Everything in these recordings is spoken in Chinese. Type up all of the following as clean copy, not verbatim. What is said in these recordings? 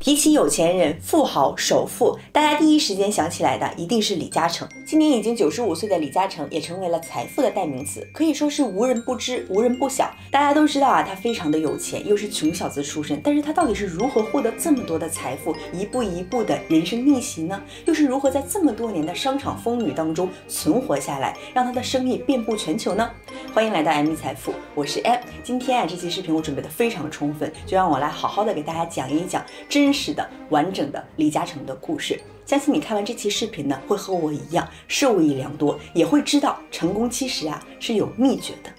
提起有钱人、富豪、首富，大家第一时间想起来的一定是李嘉诚。今年已经95岁的李嘉诚也成为了财富的代名词，可以说是无人不知、无人不晓。大家都知道啊，他非常的有钱，又是穷小子出身，但是他到底是如何获得这么多的财富，一步一步的人生逆袭呢？又是如何在这么多年的商场风雨当中存活下来，让他的生意遍布全球呢？欢迎来到 M 财富，我是 M。今天啊，这期视频我准备的非常充分，就让我来好好的给大家讲一讲真实的、完整的李嘉诚的故事。相信你看完这期视频呢，会和我一样受益良多，也会知道成功其实啊是有秘诀的。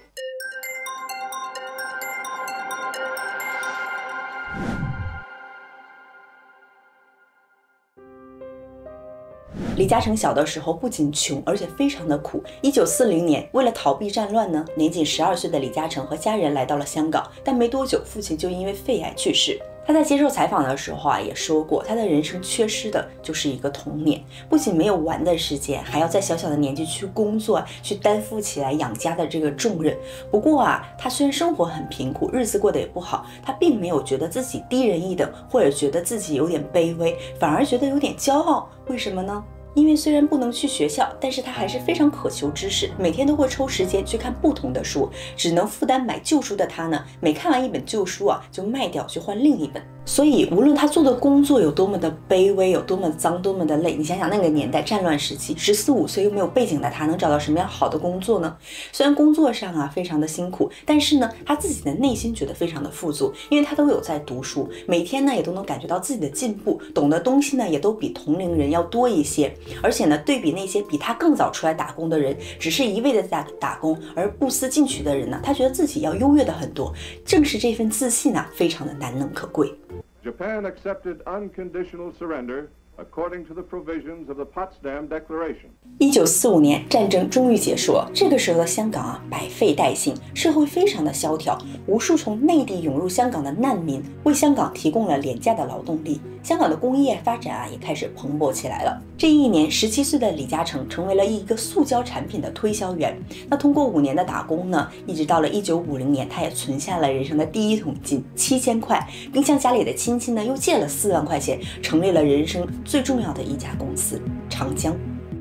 李嘉诚小的时候不仅穷，而且非常的苦。1940年，为了逃避战乱呢，年仅12岁的李嘉诚和家人来到了香港，但没多久，父亲就因为肺癌去世。他在接受采访的时候啊，也说过，他的人生缺失的就是一个童年，不仅没有玩的时间，还要在小小的年纪去工作，去担负起来养家的这个重任。不过啊，他虽然生活很贫苦，日子过得也不好，他并没有觉得自己低人一等，或者觉得自己有点卑微，反而觉得有点骄傲。为什么呢？因为虽然不能去学校，但是他还是非常渴求知识，每天都会抽时间去看不同的书。只能负担买旧书的他呢，每看完一本旧书啊，就卖掉去换另一本。所以无论他做的工作有多么的卑微，有多么脏，多么的累，你想想那个年代战乱时期，14、15岁又没有背景的他，能找到什么样好的工作呢？虽然工作上啊非常的辛苦，但是呢，他自己的内心觉得非常的富足，因为他都有在读书，每天呢也都能感觉到自己的进步，懂的东西呢也都比同龄人要多一些。而且呢，对比那些比他更早出来打工的人，只是一味的在打工而不思进取的人呢，他觉得自己要优越的很多。正是这份自信啊，非常的难能可贵。 Japan accepted unconditional surrender according to the provisions of the Potsdam Declaration. 1945年，战争终于结束了。这个时候的香港啊，百废待兴，社会非常的萧条，无数从内地涌入香港的难民为香港提供了廉价的劳动力。香港的工业发展啊，也开始蓬勃起来了。这一年，17岁的李嘉诚成为了一个塑胶产品的推销员。那通过5年的打工呢，一直到了1950年，他也存下了人生的第一桶金7000块，并向家里的亲戚呢又借了4万块钱，成立了人生最重要的一家公司长江。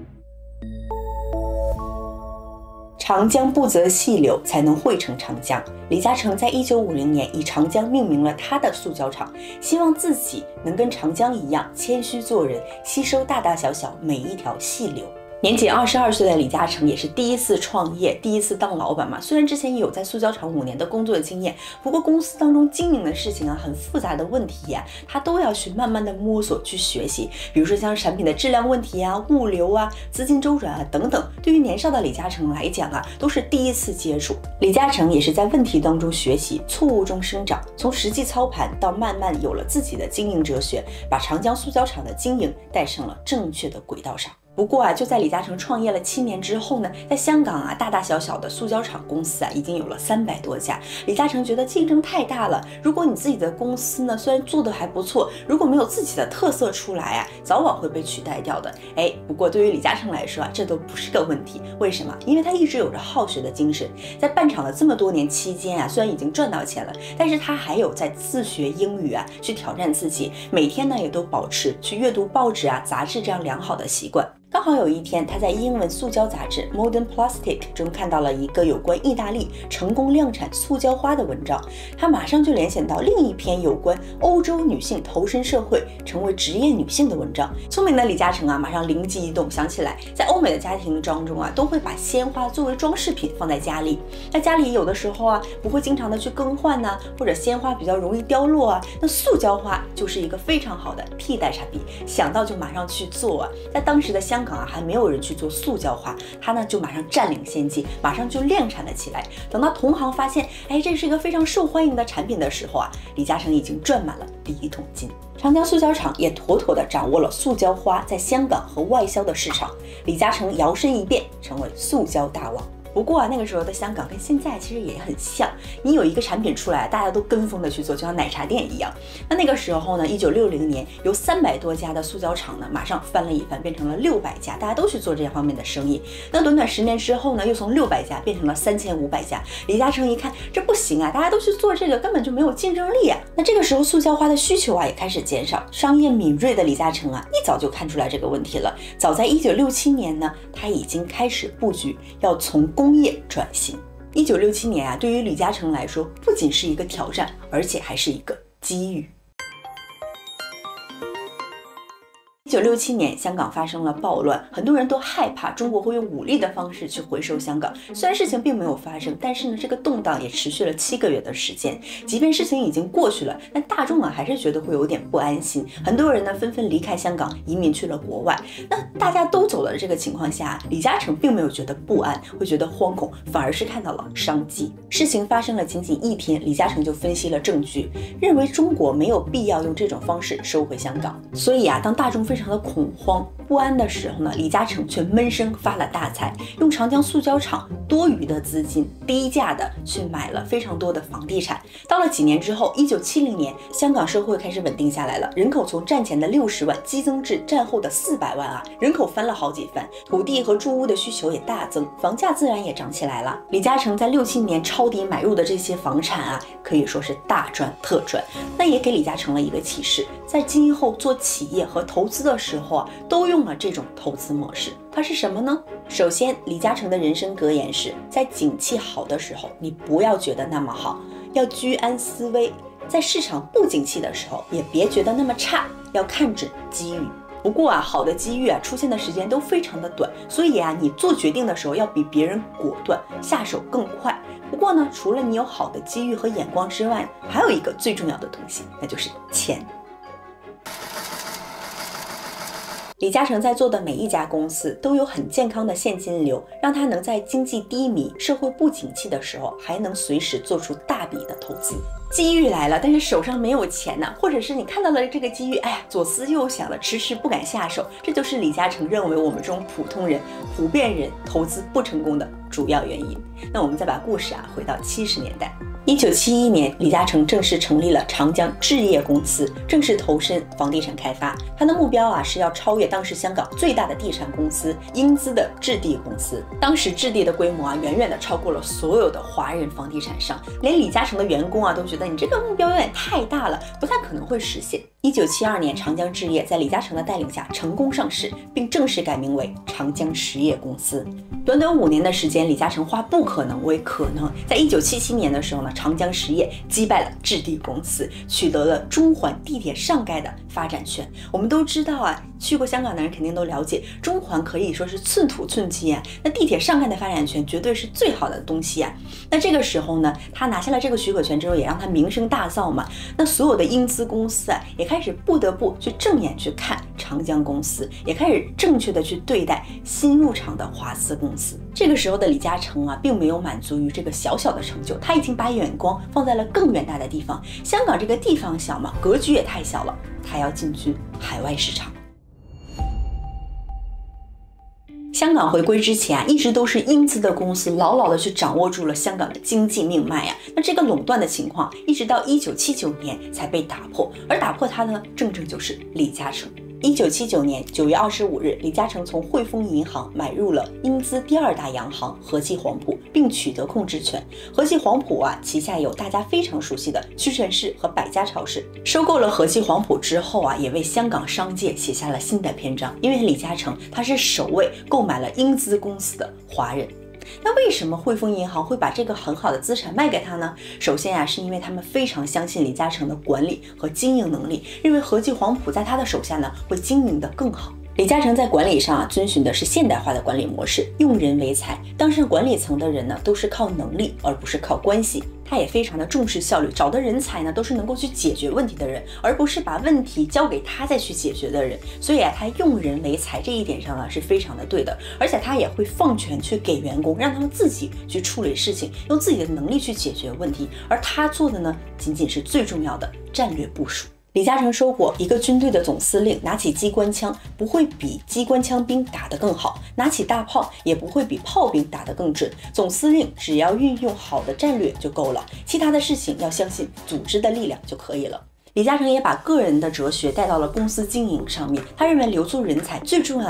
长江不择细流，才能汇成长江。李嘉诚在1950年以长江命名了他的塑胶厂，希望自己能跟长江一样谦虚做人，吸收大大小小每一条细流。年仅22岁的李嘉诚也是第一次创业，第一次当老板嘛。虽然之前也有在塑胶厂5年的工作的经验，不过公司当中经营的事情啊，很复杂的问题呀，他都要去慢慢的摸索去学习。比如说像产品的质量问题啊、物流啊、资金周转啊等等，对于年少的李嘉诚来讲啊，都是第一次接触。李嘉诚也是在问题当中学习，错误中生长，从实际操盘到慢慢有了自己的经营哲学，把长江塑胶厂的经营带上了正确的轨道上。不过啊，就在李嘉诚创业了7年之后呢，在香港啊，大大小小的塑胶厂公司啊，已经有了300多家。李嘉诚觉得竞争太大了，如果你自己的公司呢，虽然做得还不错，如果没有自己的特色出来啊，早晚会被取代掉的。不过对于李嘉诚来说啊，这都不是个问题。为什么？因为他一直有着好学的精神，在办厂的这么多年期间啊，虽然已经赚到钱了，但是他还有在自学英语啊，去挑战自己，每天呢也都保持去阅读报纸啊、杂志这样良好的习惯。刚好有一天，他在英文塑胶杂志 Modern Plastic 中看到了一个有关意大利成功量产塑胶花的文章，他马上就联想到另一篇有关欧洲女性投身社会、成为职业女性的文章。聪明的李嘉诚啊，马上灵机一动，想起来在欧美的家庭当中啊，都会把鲜花作为装饰品放在家里。那家里有的时候啊，不会经常的去更换呐，或者鲜花比较容易凋落啊，那塑胶花就是一个非常好的替代产品。想到就马上去做啊，在当时的香港啊，还没有人去做塑胶花，他呢就马上占领先机，马上就量产了起来。等到同行发现，这是一个非常受欢迎的产品的时候啊，李嘉诚已经赚满了第一桶金。长江塑胶厂也妥妥地掌握了塑胶花在香港和外销的市场，李嘉诚摇身一变成为塑胶大王。不过啊，那个时候的香港跟现在其实也很像，你有一个产品出来，大家都跟风的去做，就像奶茶店一样。那个时候呢，1960年由300多家的塑胶厂呢，马上翻了一番，变成了600家，大家都去做这方面的生意。那短短10年之后呢，又从600家变成了3500家。李嘉诚一看这不行啊，大家都去做这个，根本就没有竞争力啊。 那这个时候塑胶花的需求也开始减少，商业敏锐的李嘉诚一早就看出来这个问题了。早在1967年呢，他已经开始布局要从工业转型。1967年对于李嘉诚来说，不仅是一个挑战，而且还是一个机遇。1967年，香港发生了暴乱，很多人都害怕中国会用武力的方式去回收香港。虽然事情并没有发生，但是呢，这个动荡也持续了7个月的时间。即便事情已经过去了，但大众还是觉得会有点不安心。很多人呢纷纷离开香港，移民去了国外。那大家都走了的这个情况下，李嘉诚并没有觉得不安，会觉得惶恐，反而是看到了商机。事情发生了仅仅1天，李嘉诚就分析了证据，认为中国没有必要用这种方式收回香港。所以当大众非常的恐慌不安的时候呢，李嘉诚却闷声发了大财，用长江塑胶厂多余的资金低价的去买了非常多的房地产。到了几年之后，1970年，香港社会开始稳定下来了，人口从战前的60万激增至战后的400万人口翻了好几番，土地和住屋的需求也大增，房价自然也涨起来了。李嘉诚在67年抄底买入的这些房产可以说是大赚特赚。那也给李嘉诚了一个启示，在今后做企业和投资的时候都用了这种投资模式。它是什么呢？首先，李嘉诚的人生格言是，在景气好的时候，你不要觉得那么好，要居安思危；在市场不景气的时候，也别觉得那么差，要看准机遇。不过好的机遇出现的时间都非常的短，所以你做决定的时候要比别人果断，下手更快。不过呢，除了你有好的机遇和眼光之外，还有一个最重要的东西，那就是钱。李嘉诚在做的每一家公司都有很健康的现金流，让他能在经济低迷、社会不景气的时候，还能随时做出大笔的投资。机遇来了，但是手上没有钱或者是你看到了这个机遇，左思右想了，迟迟不敢下手。这就是李嘉诚认为我们这种普通人、普遍人投资不成功的主要原因。那我们再把故事回到70年代。1971年，李嘉诚正式成立了长江置业公司，正式投身房地产开发。他的目标是要超越当时香港最大的地产公司英资的置地公司。当时置地的规模远远的超过了所有的华人房地产商，连李嘉诚的员工都觉得你这个目标有点太大了，不太可能会实现。1972年，长江置业在李嘉诚的带领下成功上市，并正式改名为长江实业公司。短短5年的时间，李嘉诚化不可能为可能。在1977年的时候呢，长江实业击败了置地公司，取得了中环地铁上盖的发展权。我们都知道去过香港的人肯定都了解，中环可以说是寸土寸金那地铁上盖的发展权绝对是最好的东西那这个时候呢，他拿下了这个许可权之后，也让他名声大噪嘛。那所有的英资公司也开始不得不去正眼去看长江公司，也开始正确的去对待新入场的华资公司。这个时候的李嘉诚并没有满足于这个小小的成就，他已经把眼光放在了更远大的地方。香港这个地方小嘛，格局也太小了，他要进军海外市场。香港回归之前一直都是英资的公司牢牢的去掌握住了香港的经济命脉那这个垄断的情况一直到1979年才被打破，而打破它呢，正就是李嘉诚。1979年9月25日，李嘉诚从汇丰银行买入了英资第2大洋行和记黄埔，并取得控制权。和记黄埔旗下有大家非常熟悉的屈臣氏和百家超市。收购了和记黄埔之后也为香港商界写下了新的篇章。因为李嘉诚他是首位购买了英资公司的华人。那为什么汇丰银行会把这个很好的资产卖给他呢？首先是因为他们非常相信李嘉诚的管理和经营能力，认为和记黄埔在他的手下呢会经营得更好。李嘉诚在管理上遵循的是现代化的管理模式，用人为才。当上管理层的人呢，都是靠能力，而不是靠关系。他也非常的重视效率，找的人才呢都是能够去解决问题的人，而不是把问题交给他再去解决的人。所以他用人为才这一点上呢是非常的对的，而且他也会放权去给员工，让他们自己去处理事情，用自己的能力去解决问题。而他做的呢，仅仅是最重要的战略部署。李嘉诚说过，一个军队的总司令拿起机关枪不会比机关枪兵打得更好，拿起大炮也不会比炮兵打得更准。总司令只要运用好的战略就够了，其他的事情要相信组织的力量就可以了。李嘉诚也把个人的哲学带到了公司经营上面，他认为留住人才最重要的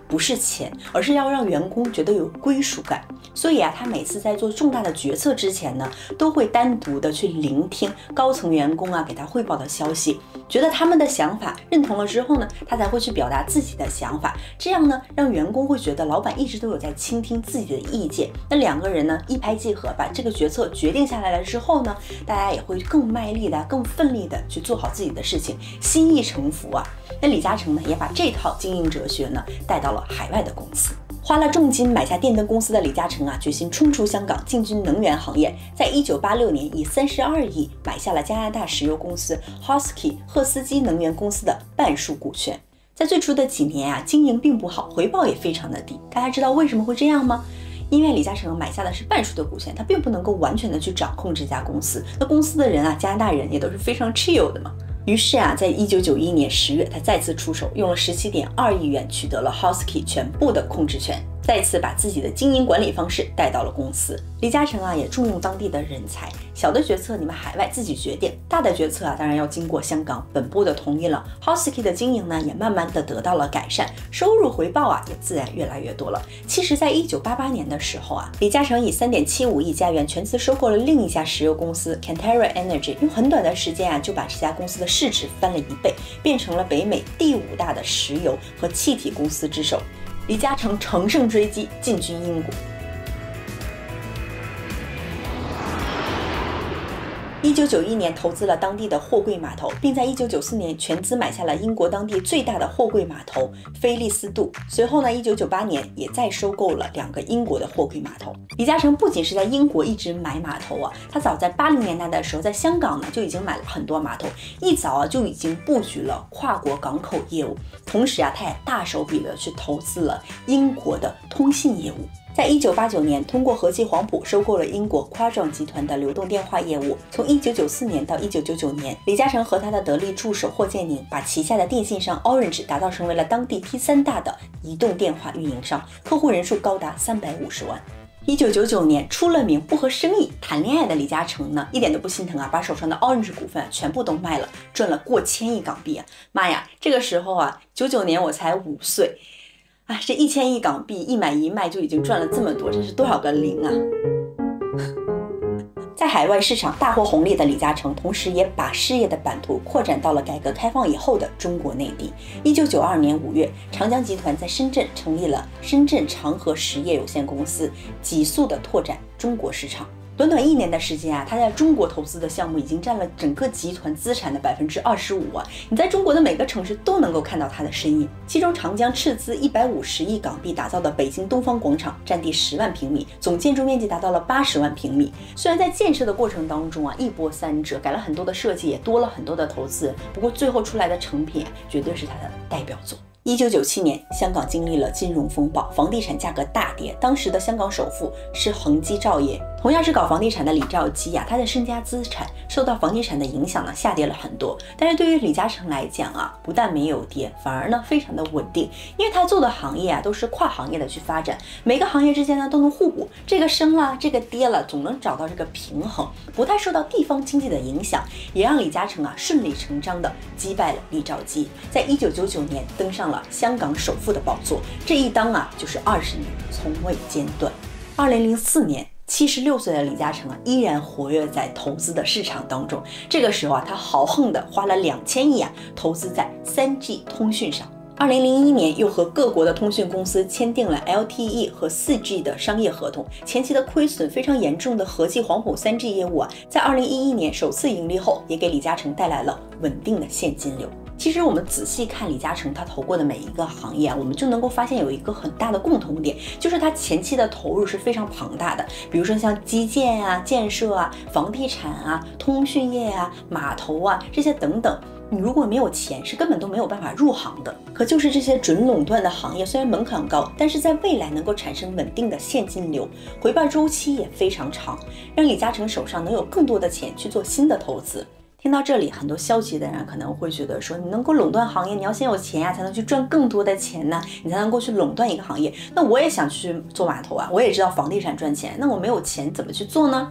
不是钱，而是要让员工觉得有归属感。所以啊，他每次在做重大的决策之前呢，都会单独的去聆听高层员工啊给他汇报的消息，觉得他们的想法认同了之后呢，他才会去表达自己的想法。这样呢，让员工会觉得老板一直都有在倾听自己的意见。那两个人呢一拍即合，把这个决策决定下来了之后呢，大家也会更卖力的、更奋力的去做好自己的事情，心意诚服啊。那李嘉诚呢，也把这套经营哲学呢带到了海外的公司。花了重金买下电灯公司的李嘉诚啊，决心冲出香港，进军能源行业。在1986年，以32亿买下了加拿大石油公司 Husky 赫斯基能源公司的半数股权。在最初的几年啊，经营并不好，回报也非常的低。大家知道为什么会这样吗？因为李嘉诚买下的是半数的股权，他并不能够完全的去掌控这家公司。那公司的人啊，加拿大人也都是非常 chill 的嘛。于是啊，在1991年10月，他再次出手，用了17.2亿元取得了 Husky 全部的控制权，再次把自己的经营管理方式带到了公司。李嘉诚啊，也重用当地的人才，小的决策你们海外自己决定，大的决策啊，当然要经过香港本部的同意了。Husky 的经营呢，也慢慢的得到了改善，收入回报啊，也自然越来越多了。其实，在1988年的时候啊，李嘉诚以3.75亿加元全资收购了另一家石油公司 Cantera Energy， 用很短的时间啊，就把这家公司的市值翻了1倍，变成了北美第5大的石油和气体公司之首。李嘉诚乘胜追击，进军英国。1991年投资了当地的货柜码头，并在1994年全资买下了英国当地最大的货柜码头菲利斯杜。随后呢，1998年也再收购了2个英国的货柜码头。李嘉诚不仅是在英国一直买码头啊，他早在80年代的时候，在香港呢就已经买了很多码头，一早啊就已经布局了跨国港口业务。同时啊，他也大手笔的去投资了英国的通信业务。在1989年，通过和记黄埔收购了英国 Quadron 集团的流动电话业务。从1994年到1999年，李嘉诚和他的得力助手霍建宁把旗下的电信商 Orange 打造成为了当地第3大的移动电话运营商，客户人数高达350万。1999年，出了名不和生意谈恋爱的李嘉诚呢，一点都不心疼啊，把手上的 Orange 股份全部都卖了，赚了过千亿港币啊！妈呀，这个时候啊，99年我才5岁。这1000亿港币一买一卖就已经赚了这么多，这是多少个零啊！在海外市场大获红利的李嘉诚，同时也把事业的版图扩展到了改革开放以后的中国内地。1992年5月，长江集团在深圳成立了深圳长河实业有限公司，急速的拓展中国市场。短短1年的时间啊，他在中国投资的项目已经占了整个集团资产的25%啊！你在中国的每个城市都能够看到他的身影。其中，长江斥资150亿港币打造的北京东方广场，占地10万平米，总建筑面积达到了80万平米。虽然在建设的过程当中啊，一波三折，改了很多的设计，也多了很多的投资，不过最后出来的成品绝对是他的代表作。1997年，香港经历了金融风暴，房地产价格大跌。当时的香港首富是恒基兆业，同样是搞房地产的李兆基啊，他的身家资产受到房地产的影响呢，下跌了很多。但是对于李嘉诚来讲啊，不但没有跌，反而呢非常的稳定，因为他做的行业啊都是跨行业的去发展，每个行业之间呢都能互补，这个升了，这个跌了，总能找到这个平衡，不太受到地方经济的影响，也让李嘉诚啊顺理成章的击败了李兆基，在1999年登上了香港首富的宝座，这一当啊就是20年，从未间断。2004年，76岁的李嘉诚啊，依然活跃在投资的市场当中。这个时候啊，他豪横的花了2000亿啊，投资在3G 通讯上。2001年，又和各国的通讯公司签订了 LTE 和4G 的商业合同。前期的亏损非常严重的和记黄埔3G 业务啊，在2011年首次盈利后，也给李嘉诚带来了稳定的现金流。其实我们仔细看李嘉诚他投过的每一个行业啊，我们就能够发现有一个很大的共同点，就是他前期的投入是非常庞大的。比如说像基建啊、建设啊、房地产啊、通讯业啊、码头啊这些等等。你如果没有钱，是根本都没有办法入行的。可就是这些准垄断的行业，虽然门槛高，但是在未来能够产生稳定的现金流，回报周期也非常长，让李嘉诚手上能有更多的钱去做新的投资。听到这里，很多消极的人可能会觉得说，你能够垄断行业，你要先有钱呀，才能去赚更多的钱呢，你才能够去垄断一个行业。那我也想去做码头啊，我也知道房地产赚钱，那我没有钱怎么去做呢？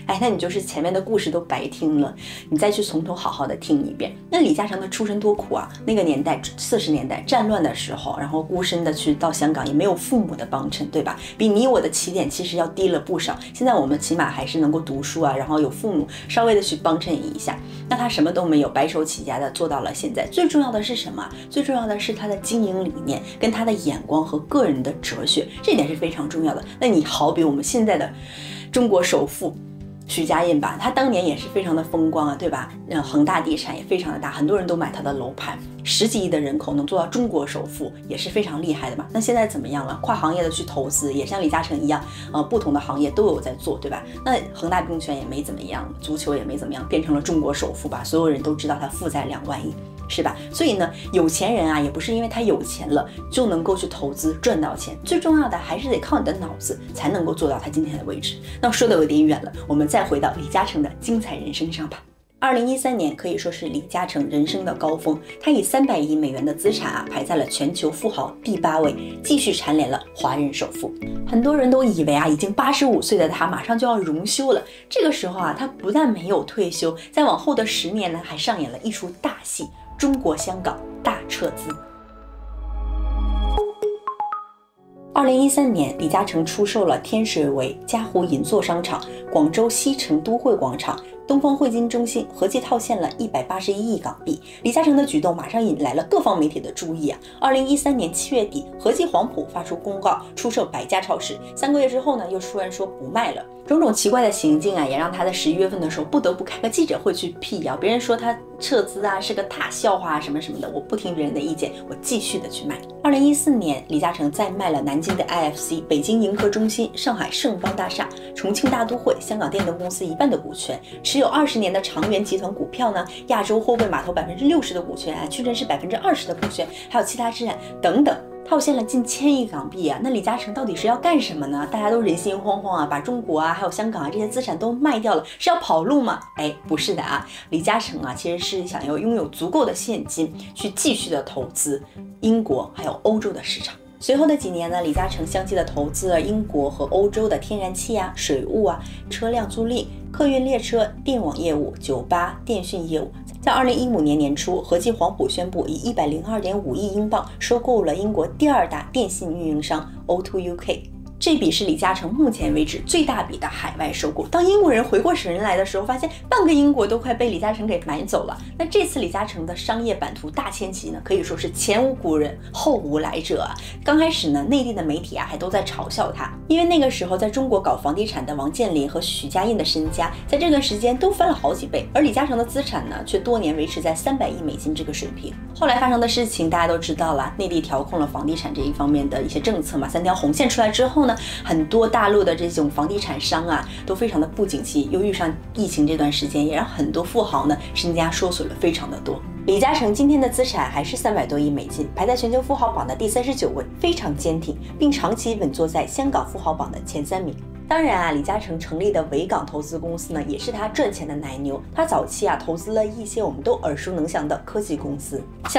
哎，那你就是前面的故事都白听了，你再去从头好好的听一遍。那李嘉诚的出身多苦啊，那个年代40年代战乱的时候，然后孤身的去到香港，也没有父母的帮衬，对吧？比你我的起点其实要低了不少。现在我们起码还是能够读书啊，然后有父母稍微的去帮衬一下。那他什么都没有，白手起家的做到了现在。最重要的是什么？最重要的是他的经营理念跟他的眼光和个人的哲学，这点是非常重要的。那你好比我们现在的中国首富许家印吧，他当年也是非常的风光啊，对吧？恒大地产也非常的大，很多人都买他的楼盘，10几亿的人口能做到中国首富也是非常厉害的嘛。那现在怎么样了？跨行业的去投资，也像李嘉诚一样，不同的行业都有在做，对吧？那恒大证券也没怎么样，足球也没怎么样，变成了中国首富吧，所有人都知道他负债2万亿。是吧？所以呢，有钱人啊，也不是因为他有钱了就能够去投资赚到钱，最重要的还是得靠你的脑子才能够做到他今天的位置。那说的有点远了，我们再回到李嘉诚的精彩人生上吧。2013年可以说是李嘉诚人生的高峰，他以300亿美元的资产排在了全球富豪第8位，继续蝉联了华人首富。很多人都以为已经85岁的他马上就要荣休了，这个时候他不但没有退休，在往后的10年呢，还上演了一出大戏。中国香港大撤资。2013年，李嘉诚出售了天水围嘉湖银座商场、广州西城都会广场、东方汇金中心，合计套现了181亿港币。李嘉诚的举动马上引来了各方媒体的注意啊。2013年7月底，和记黄埔发出公告出售百家超市，3个月之后呢，又突然说不卖了。种种奇怪的行径也让他在11月份的时候不得不开个记者会去辟谣，别人说他撤资是个大笑话什么什么的，我不听别人的意见，我继续的去卖。2014年，李嘉诚再卖了南京的 IFC、北京银河中心、上海盛邦大厦、重庆大都会、香港电灯公司1半的股权，持有20年的长源集团股票呢，亚洲货柜码头60%的股权，屈臣氏20%的股权，还有其他资产等等。套现了近1000亿港币啊！那李嘉诚到底是要干什么呢？大家都人心惶惶啊，把中国还有香港这些资产都卖掉了，是要跑路吗？哎，不是的啊！李嘉诚其实是想要拥有足够的现金，去继续的投资英国还有欧洲的市场。随后的几年呢，李嘉诚相继的投资了英国和欧洲的天然气水务车辆租赁、客运列车、电网业务、酒吧、电讯业务。在2015年年初，和记黄埔宣布以102.5亿英镑收购了英国第2大电信运营商 O2 UK。这笔是李嘉诚目前为止最大笔的海外收购。当英国人回过神来的时候，发现半个英国都快被李嘉诚给买走了。那这次李嘉诚的商业版图大迁徙呢，可以说是前无古人后无来者啊。刚开始呢，内地的媒体还都在嘲笑他，因为那个时候在中国搞房地产的王健林和许家印的身家，在这段时间都翻了好几倍，而李嘉诚的资产呢，却多年维持在300亿美金这个水平。后来发生的事情大家都知道了，内地调控了房地产这一方面的一些政策嘛，3条红线出来之后呢，很多大陆的这种房地产商都非常的不景气，又遇上疫情这段时间，也让很多富豪呢身家缩水了非常的多。李嘉诚今天的资产还是300多亿美金，排在全球富豪榜的第39位，非常坚挺，并长期稳坐在香港富豪榜的前3名。当然李嘉诚成立的维港投资公司呢，也是他赚钱的奶牛。他早期投资了一些我们都耳熟能详的科技公司，像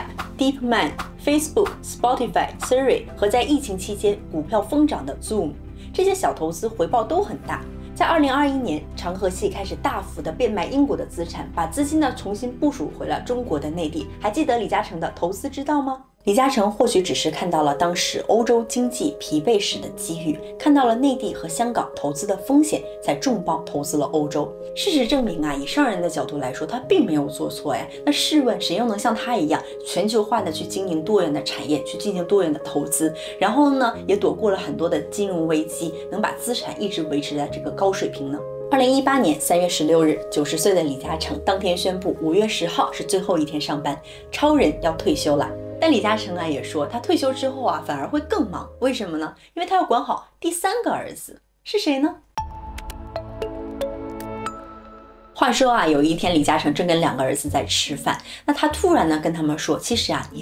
Skype、DeepMind、Facebook、Spotify、Siri 和在疫情期间股票疯涨的 Zoom， 这些小投资回报都很大。在2021年，长和系开始大幅的变卖英国的资产，把资金呢重新部署回了中国的内地。还记得李嘉诚的投资之道吗？李嘉诚或许只是看到了当时欧洲经济疲惫时的机遇，看到了内地和香港投资的风险，才重磅投资了欧洲。事实证明以商人的角度来说，他并没有做错呀。那试问谁又能像他一样全球化的去经营多元的产业，去进行多元的投资，然后呢也躲过了很多的金融危机，能把资产一直维持在这个高水平呢？2018年3月16日，90岁的李嘉诚当天宣布5月10号是最后一天上班，超人要退休了。但李嘉诚也说，他退休之后反而会更忙，为什么呢？因为他要管好第3个儿子，是谁呢？话说有一天李嘉诚正跟2个儿子在吃饭，那他突然呢跟他们说，其实你们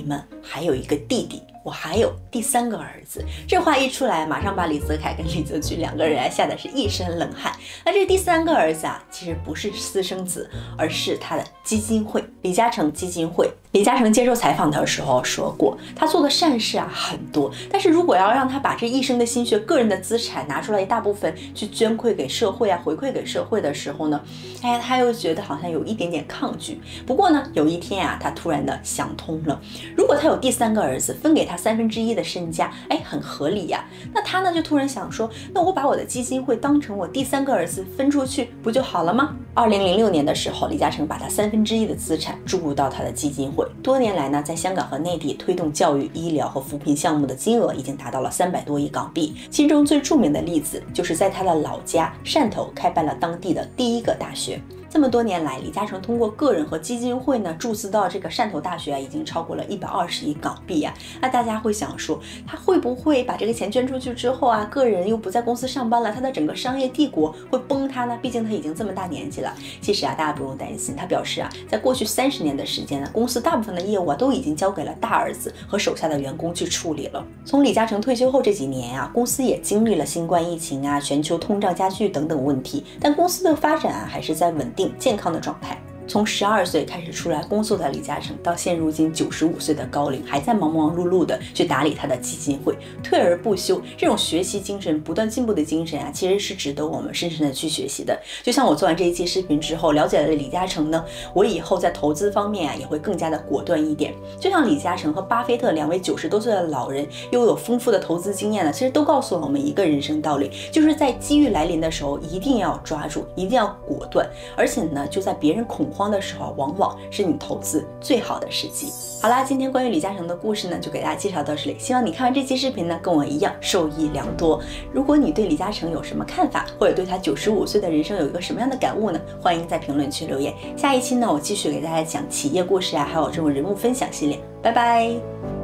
还有一个弟弟，我还有第3个儿子。这话一出来，马上把李泽楷跟李泽钜2个人吓得是一身冷汗。那这第3个儿子啊，其实不是私生子，而是他的基金会，李嘉诚基金会。李嘉诚接受采访的时候说过，他做的善事啊很多，但是如果要让他把这一生的心血、个人的资产拿出来一大部分去捐馈给社会啊，回馈给社会的时候呢，他又觉得好像有一点点抗拒。不过呢，有一天啊，他突然的想通了，如果他有第3个儿子，分给他1/3的身家，很合理呀。那他呢就突然想说，那我把我的基金会当成我第3个儿子分出去，不就好了吗？2006年的时候，李嘉诚把他1/3的资产注入到他的基金会。多年来呢，在香港和内地推动教育、医疗和扶贫项目的金额已经达到了300多亿港币。其中最著名的例子就是在他的老家汕头开办了当地的第1个大学。这么多年来，李嘉诚通过个人和基金会呢注资到这个汕头大学已经超过了120亿港币啊。那大家会想说，他会不会把这个钱捐出去之后啊，个人又不在公司上班了，他的整个商业帝国会崩塌呢？毕竟他已经这么大年纪了。其实啊，大家不用担心，他表示啊，在过去30年的时间呢，公司大部分的业务啊都已经交给了大儿子和手下的员工去处理了。从李嘉诚退休后这几年啊，公司也经历了新冠疫情啊、全球通胀加剧等等问题，但公司的发展啊还是在稳定健康的状态。从12岁开始出来工作的李嘉诚，到现如今95岁的高龄，还在忙忙碌碌的去打理他的基金会，退而不休。这种学习精神、不断进步的精神啊，其实是值得我们深深的去学习的。就像我做完这一期视频之后，了解了李嘉诚呢，我以后在投资方面啊，也会更加的果断一点。就像李嘉诚和巴菲特2位90多岁的老人，又有丰富的投资经验呢，其实都告诉了我们一个人生道理，就是在机遇来临的时候，一定要抓住，一定要果断。而且呢，就在别人恐慌的时候，往往是你投资最好的时机。好啦，今天关于李嘉诚的故事呢，就给大家介绍到这里。希望你看完这期视频呢，跟我一样受益良多。如果你对李嘉诚有什么看法，或者对他95岁的人生有一个什么样的感悟呢？欢迎在评论区留言。下一期呢，我继续给大家讲企业故事啊，还有这种人物分享系列。拜拜。